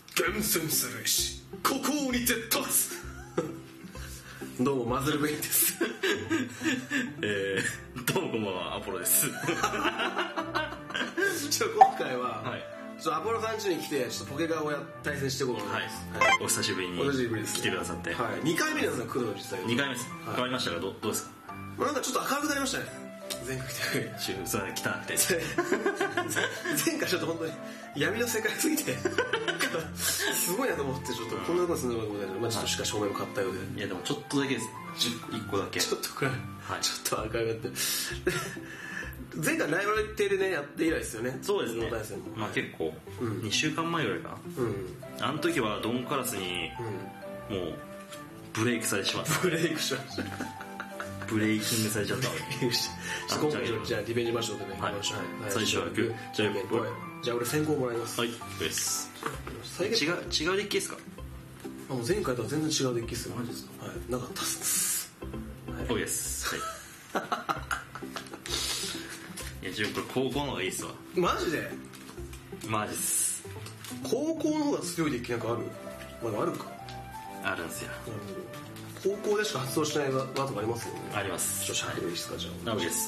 厳選するしここにて立つどうもマズルベインですどうもこんばんは、アポロです今回は、 はい、 ちょっとアポロさん家に来てちょっとポケカを対戦していこうと思います、はいはい、 お久しぶりに来てくださって、 はい、2回目なんですよ、来るの実際 2回目です、はい、変わりましたがどうですか？ なんかちょっと明るくなりましたね、前回来てそうだね、汚くて前回ちょっと本当に闇の世界すぎてすごいなと思って、ちょっとこんなことするのかと思ったけど、まあ、ちょっとしか照明も買ったようで、 いやでもちょっとだけです、1個だけちょっとくらい、 はい、 ちょっと明るくなって前回ライバル亭でねやって以来ですよね。 そうですね、まあ結構、2週間前ぐらいかな、あの時はドンカラスにもうブレイクされてしまった。 ブレイクしましたブレイキングされちゃった今回じゃあリベンジマッチョでね、 はい、最初はグーじゃあ俺先行もらいます。 はい、です違うデッキですか？ もう前回とは全然違うデッキですよ。 マジですか？ はい、なかったっす。 はい、ですはいいや自分これ高校の方がいいっすわ。 マジで？ マジっす。 高校の方が強いデッキなんかある？まだあるか。 あるんすよ。 高校でしか発動しないワードがありますよね。 あります。 ちょっと喋るいいですか、じゃあ。 なおです。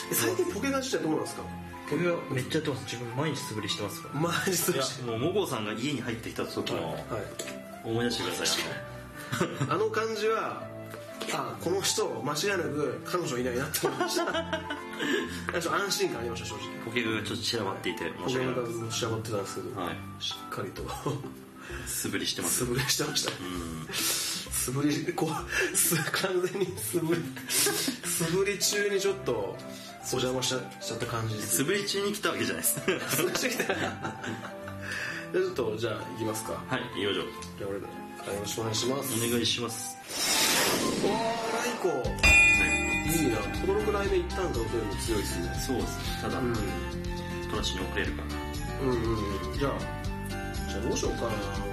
最近ポケカ自体どうなんですか？ ポケカめっちゃやってます。自分毎日素振りしてますから。 毎日素振りして。 もうモゴさんが家に入ってきた時の思い出してください。 あの感じは、あ、この人間違いなく彼女いないなって思いました。ちょっと安心感ありました、正直。 ポケカがちょっと散らばっていて、 ポケカが散らばってたんですけど、 はい、 しっかりと素振りしてます。 素振りしてました。素振りこう完全に素振り中にちょっとお邪魔しちゃった感じです。 素振り中に来たわけじゃないです。 素振りしてきた。ちょっとじゃあ行きますか。 はい、いいよ。じゃあ俺よろしくお願いします。 お願いします。 おー、ライコ、いいな。轟ライメ一旦と出るの強いですね。 そうですね。ただ、トラッシュに遅れるから。 じゃあどうしようかな。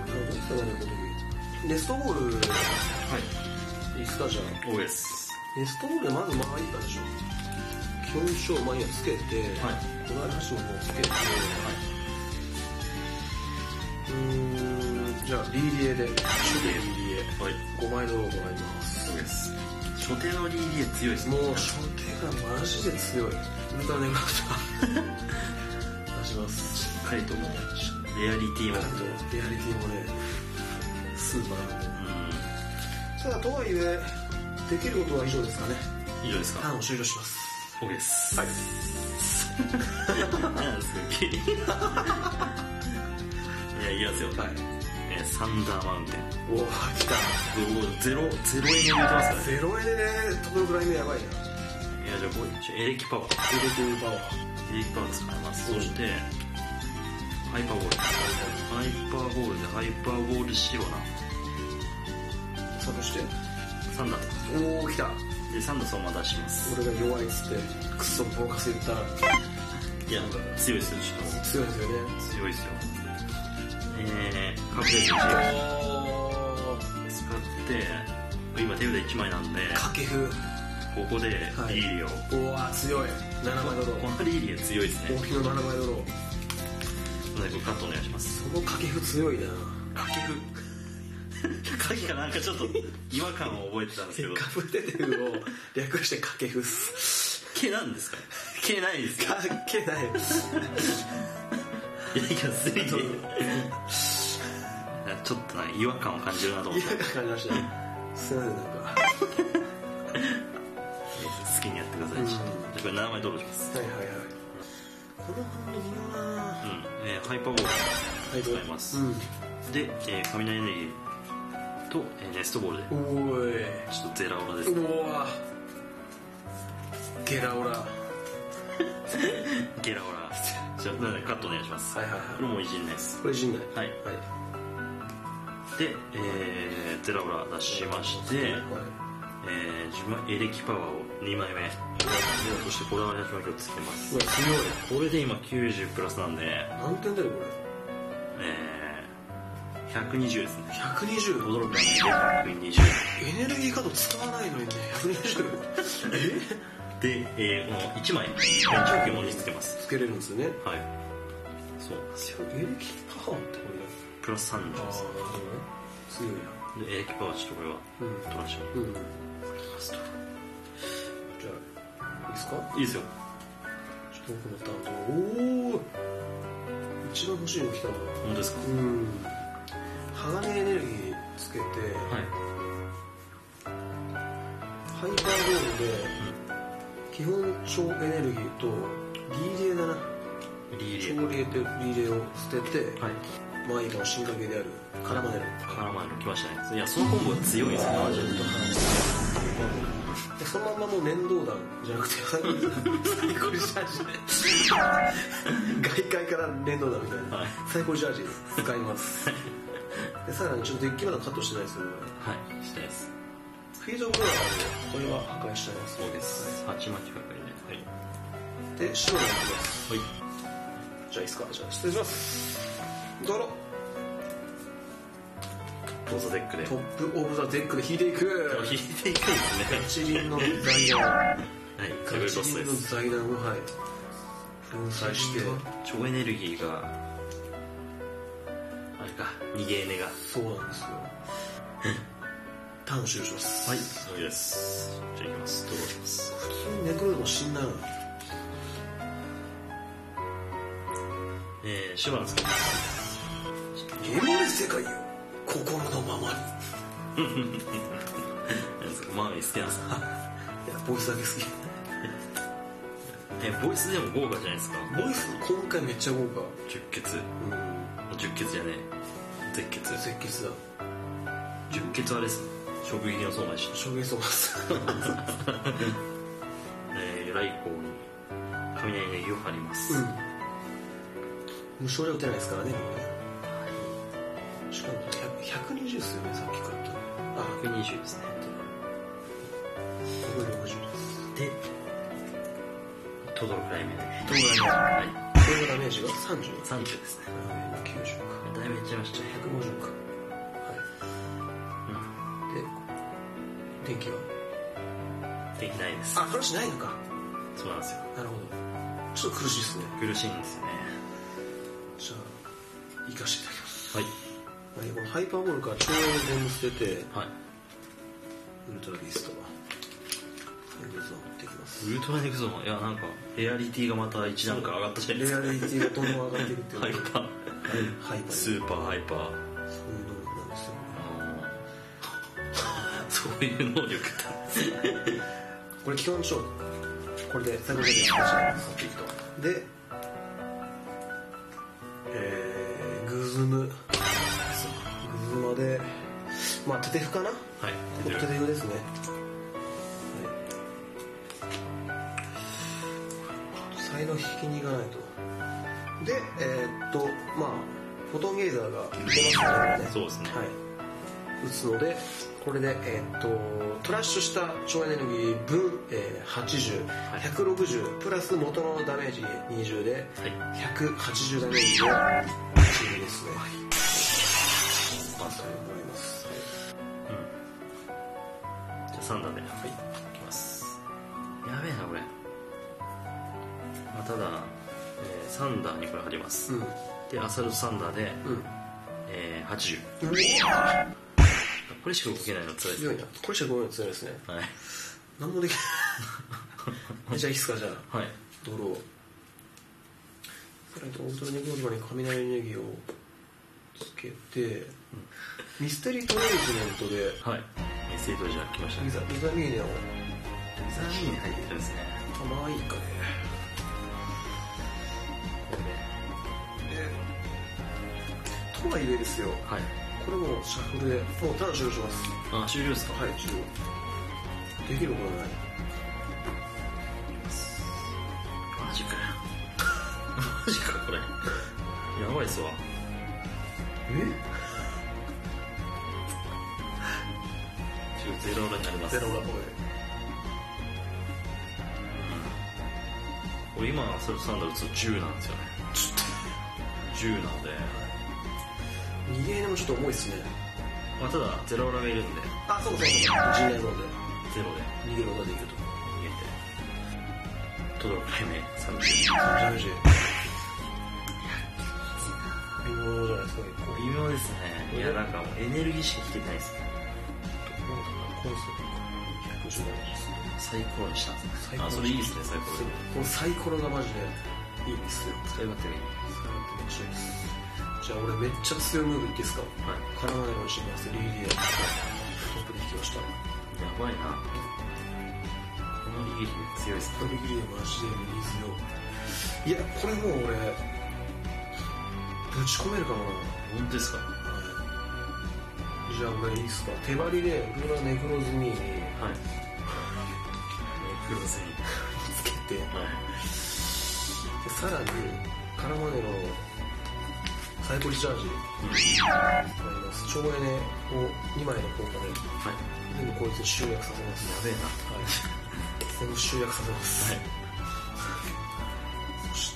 レストボール、はい、いいっすか、じゃあ。 おです。 レストボールでまず回りたでしょ。基本書を前にはつけて、はい、この間橋の方をつけて、はい、じゃあリーリエで、初手リーリエ、はい、5枚ドローもらいます。 そうです。初手のリーリエ強いですね。 もう初手がマジで強い。ウルトラネグラフト出します。 しっかりともうレアリティもね、スーパーなんで。ただとはいえできることは以上ですかね。 以上ですか。 ターンを終了します。 OK です。 はい何ですかいや、いきますよ。はい、サンダーマウンテン。 おお、来た。 ゼロ円で言ってますからね。 ゼロ円でね、ところぐらい目やばいな。 いや、じゃあこれエレキパワー。エレキパワー使います。そしてハイパーボール。ハイパーボールでハイパーボール白な。 さあ、そしてサンダー。 おお、来た。 でサンダーそのまま出します。 俺が弱いっつってクソボーカス言ったら、 いや、強いですよ。 強いですよね。 強いですよ。カプレージ使って今手札1枚なんで掛布、 ここでリーリを、 おお、強い。7枚ドロー。 このリーリが強いですね。 大きの7枚ドロー。 カットお願いします。 その掛布強いな。 掛布鍵がなんかちょっと違和感を覚えてたんですけど、 カフテテルを略して掛布っす。 毛なんですか？毛ないですか？ 毛ない。 いや、すぎてちょっと違和感を感じるなと思って。 違和感感じましたね。すいません、なんか好きにやってください。じゃあこれ7枚ドローします。 はいはいはい。この反応微妙な。 ハイパーボール使います。で、雷エネルギーとネストボールで。 おーい、 ちょっとゼラオラですね。 うわゲラオラゲラオラ。じゃあカットお願いします。 はいはいはい。 これもういじんないです。 これいじんない。 はい。で、ゼラオラ出しまして、自分はエレキパワーを2枚目。そしてこれは8枚をつけます。 うわ、強い。 これで今90プラスなんで。 何点だよこれ。 120ですね。 120。 驚くね。120。 エネルギーカード使わないのにね、120。 で、この1枚長期もにつけます。 つけれるんですよね。 はい。そうなんですよ。 エレキパワーってこれプラス3になります。 強いな。 でエレキパワーちょっとこれはトラッシュにじゃあいいですか？ いいですよ。 ちょっと奥のターンおお一番欲しいの来たな。 本当ですか？ 鋼エネルギーつけて、ハイパーボールで、基本超エネルギーとリーレーだな。超リーレーを捨てて、マイガの進化系であるカラマネル来ましたね。いやそのコンボが強いんですよマジで。 でそのままもう粘土弾じゃなくてサイコリジャージで外界から粘土弾みたいな、サイコリジャージ使いますでさらにちょっとデッキまだカットしてないですよね。 してないです。 フィードブローはこれは破壊しちゃいます。 そうです。鉢巻き破壊で白になります。じゃあいいですか。じゃあ失礼します。どうぞ。 トップオブザデックで引いていく。 引いていくんですね。 ガチリンの財団。 ガチリンの財団を粉砕して超エネルギーがあれか逃げエネが。 そうなんですよ。ターン終了します。 そうです。じゃあいきます。ドローします。 普通にネクロード死んだな。 シュバン使います。 眠れ世界よ心のままにマミ好きなんですか？ いやボイスだけ好き。 ボイスでも豪華じゃないですか。 ボイス今回めっちゃ豪華。 十血じゃねえ絶血だ。十血あれです衝撃の相馬でした。 衝撃相馬です雷光に雷ネギを張ります。 無償で打てないですからね。しかも120ですよね、さっきから。 120ですね。 160です。 でトドロフライメでこれのダメージが 30？30 ですね。 90か。 だいぶいっちゃいました。 150か。で電気は電気ないです。 フラッシュないのか。 そうなんですよ。 なるほど。ちょっと苦しいですね。 苦しいんですよね。 じゃあ生かしていただきます。このハイパーボールから超エネ全部捨てて、ウルトラビーストはエグゾーン持ってきます。 ウルトラエグゾーン、いやなんかレアリティがまた一段階上がったじゃないですか。 レアリティがどんどん上がってるっていう。 ハイパースーパーハイパー、 そういう能力なんですよ。 そういう能力ってこれ基本勝負。これで最後までスペシャルさっていくと。でグズムまでテテフかな。テテフですね。才能引きに行かないと。でフォトンゲイザーが出ますからね。 そうですね。 打つのでこれでトラッシュした超エネルギー分80、160プラス元のダメージ20で180ダメージでチームですね。と思います。 じゃあ3段でいきます。やべえなこれ。ただサンダーにこれ貼ります。でアサルトサンダーで80。これしか動けないのつらいですね。 これしか動けないのつらいですね。何もできない。じゃあいいっすか。じゃあドロー。さらにオートロネギオリバに雷エネルギーをつけて、ミステリートレイジメントでミステリートレイジメント来ましたね。 リザミーネをリザミーネ入ってるんですね。 まあいいかね。とはいえですよ。これもシャッフルでもうターン終了します。 終了ですか。 終了。できることはない。 マジかよ。マジかこれ。やばいっすわ。ゼロ裏になります。 ゼロ裏これ今アサルトサンダー打つと10なんですよね。10なので逃げエネもちょっと重いっすね。 ただゼロ裏がいるんで。 そう陣内ゾーンでゼロで逃げることができると。 逃げてトドロフライメ30。 もう妙じゃないですか、結構。 微妙ですね。いや、なんかもうエネルギーしか引けてないですね。 コンセプト117です。 サイコロにしたんですね。あ、それいいですね、サイコロ。 このサイコロがマジでいいんですよ。 使い勝手がいい。 使い勝手めっちゃいいです。じゃあ俺めっちゃ強いムーブいっていいですか？はい。絡まないようにしてみます。リーリエトップで引きました。 やばいな。このリーリエ強いですね。 このリーリエマジでリー強い。いや、これもう俺ぶち込めるかな。 本当ですか？ はい。じゃあ俺いいですか？手張りでウルトラネクロズミに、はい。ネクロズミつけて、はい。でさらにカラマネロサイコリチャージ使います。省エネを2枚の効果で、はい、全部こいつに集約させます。 やべえな。 はい。全部集約させます。はい。そして、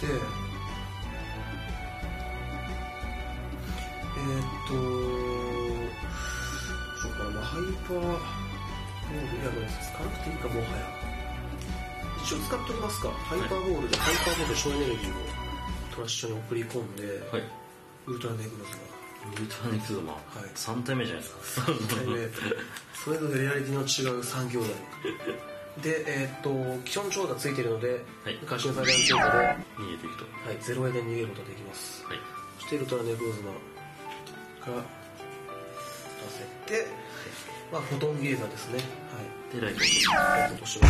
そうかな、まあ、ハイパー、もうやばいです。使わなくていいか、もはや。一応使っておきますか。ハイパーボールで、ハイパーボールで省エネルギーをトラッシュに送り込んで、はい。ウルトラネクロズマ。 ウルトラネクロズマ、はい、3体目じゃないですか。 3体目。それぞれリアリティの違う3兄弟。で、基本長打ついているので、はい、ガシンサイダーの長打で逃げていくと。 はい、0エで逃げることができます。はい、そしてウルトラネクロズマが出せて、はい、まあ、フォトンゲーザーですね。はい、 で、ライトとします。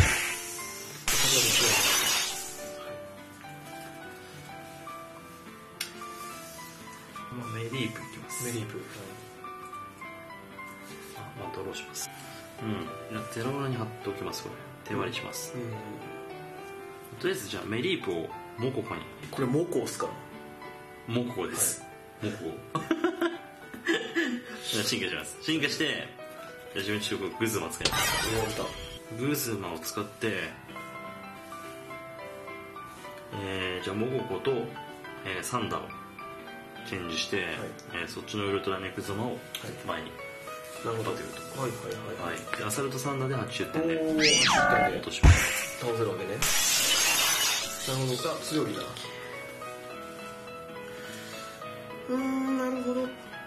メリープいきます。 メリープ。はい、 まあ、ドローします。うん。ゼロ裏に貼っておきます、これ。手割りします。とりあえず、じゃあ、メリープをモココに。 これモコっすか？ モココです。はい、モココ。進化します。進化して、じゃあ自分ちょっとグズマ使います。グズマを使って、じゃあ、モココと、サンダーをチェンジして、はい、そっちのウルトラネクゾマを前になるほどというと。 はいはいはい。はい、 でアサルトサンダーで80点で 80点で落とします。 倒せるわけね。なるほど。強いな。なるほど。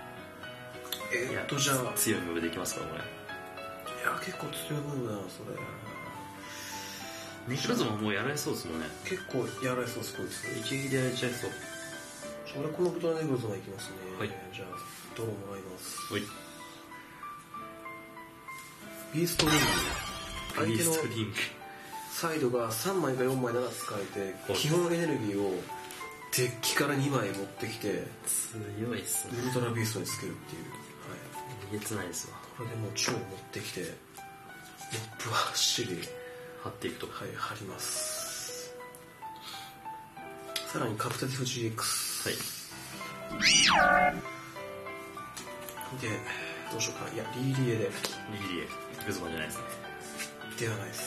じゃあ強いムーブできますかこれ？ いや結構強いムーブだなそれ。 ネクロゾマもうやられそうですもんね。 結構やられそうですこいつ。 一撃でやられちゃいそう。 俺このウルトラネクロゾマいきますね。はい。じゃあドローもらいます。はい。ビーストリング。相手のサイドが3枚か4枚なら使えて、基本エネルギーをデッキから2枚持ってきて、 強いっすね。 ウルトラビーストにつけるっていう。 はい。えげつないですわ。 これでもう超持ってきて、もうぶわっしり貼っていくと。 はい、貼ります。さらにカプテティフ GX。はい。で、どうしようか。いや、リーリエで。 リーリエ。グズマじゃないですね。 ではないです。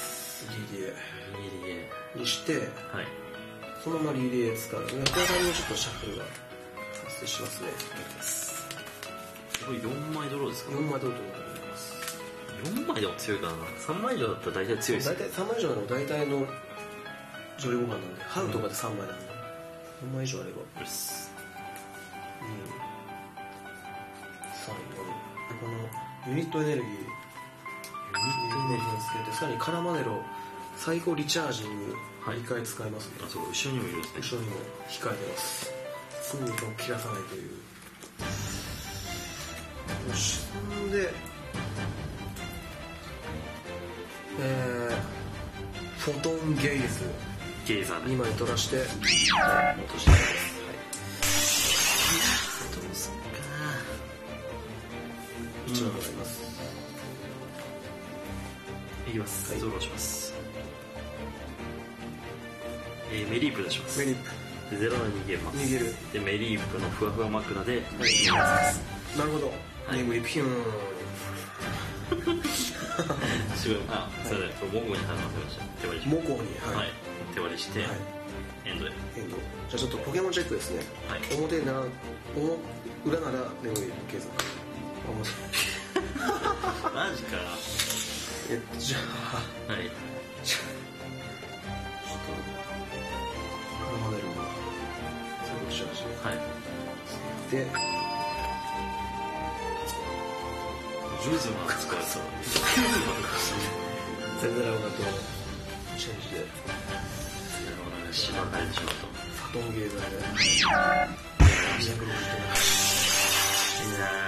リーリエ。 リーリエ。 にして、はい。そのままリーリエ使う。このタイミングちょっとシャッフルが発生しますね。 これ4枚ドローですか？ 4 枚ドローと思います。 4枚でも強いかな。3枚以上だったら大体強いです。 大体3枚以上なの大体の上位互換なんで、ハウとかで3枚なんで、4枚以上あれば。よし。3、4。このユニットエネルギー。ユニットエネルギーをつけて、さらにカラマネロ、最高リチャージング、2回使いますね。 あ、そうか、後ろにもいるんですね。 後ろにも控えてます。すぐに切らさないという。よし、んで、フォトンゲイズ。 ゲイザー 2枚取らして、 落としてます。はい。どうすっかな。1枚もらいます。 いきます。はい、ゾロします。メリープ出します。 メリープ。 で、ゼロは逃げます。 逃げる。 で、メリープのふわふわ枕で、逃げます。 なるほど。メリープ、ピューン。 すごい。あ、それで、モコに貼らせました。手割りして。 モコに、 はい。手割りして、エンドへ。 エンド。じゃあちょっとポケモンチェックですね。はい。表なら、裏ならメモリー継続。 マジか。 じゃあ、はい。カラマネルも、最後しちゃうしね。はい。 でグズマン使えそうゼネラオガとチェンジでしばかれてしまうとファトンゲーザーで260 いいな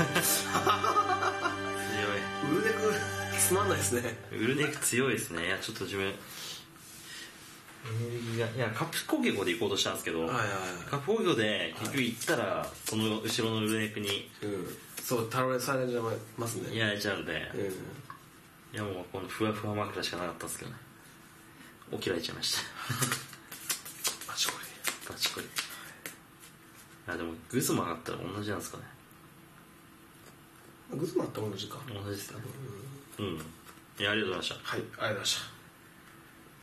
ウルネクつまんないですね。 ウルネク強いですね。いやちょっと自分エネルギーがいやカップ工業で行こうとしたんですけど、カップ工業で結局行ったらその後ろのウルネクに、 そうタロレされちゃいますね。 やられちゃうんで、いやもうこのふわふわ枕しかなかったんですけどね、起きられちゃいましたバチコリバチコリ。いやでもグズマがあったら同じなんですかね。 グズマって同じか。 同じですかね。いやありがとうございました。 はい、ありがとうございました。